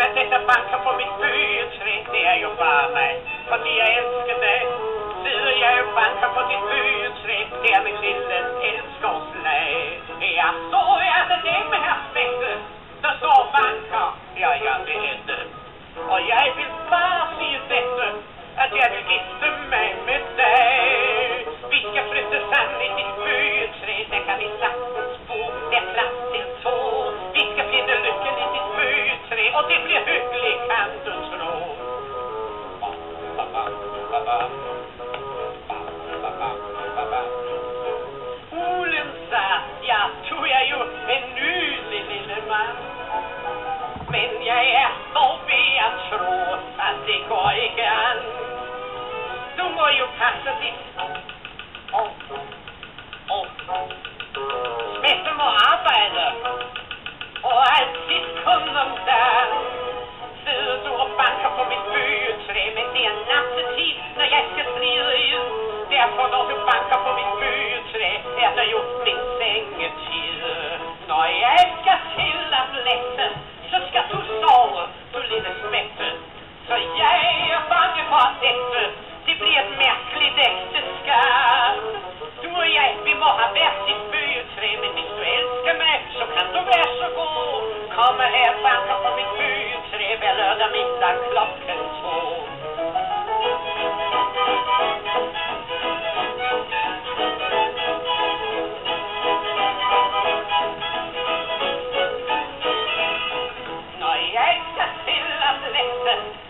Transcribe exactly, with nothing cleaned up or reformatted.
Att sätta bankar på mitt byrträd, det är ju bara mig. Och det jag älskar dig. Syr jag ju bankar på ditt byrträd, det är min lille älskarsläg. Ja, så är det det med här spättet. Så så bankar, ja, ja, det är det. Och jag vill bara säga detta, att jag vill gifta mig med dig. Vi ska flytta samman i ditt byrträd, där kan vi saktens bo, det är plats till två. Vi ska finna lyckan i ditt byrträd, och det blir hyggligt, kan du tro. Olen sa, ja, tog jag ju en nylig lille man. Men jag är så vid att tro att det går inte an. Du må ju passa ditt och, och smätta må arbeta och alltid kunna där. Sitter du och bankar på mitt byrträd, men det är nattetid när jag ska slida ut. Därför när du bankar på mitt byrträd är det gjort min sängetid. När jag ska till att lätta, så ska du sova, du lille smätte. Så jag är bange för detta, det blir ett märkligt äktenskap. Du och jag, vi må ha värt ditt byrträd, men hvis du älskar mig så kan du vara så god. Kom här, banka på mitt byrträd, väl lördag middag klockan två. När jag ska till att lätta,